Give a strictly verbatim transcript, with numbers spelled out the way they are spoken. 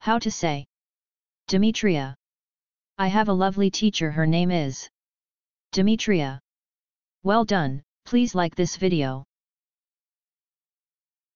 How to say Demetria. I have a lovely teacher, her name is Demetria. Well done, please like this video.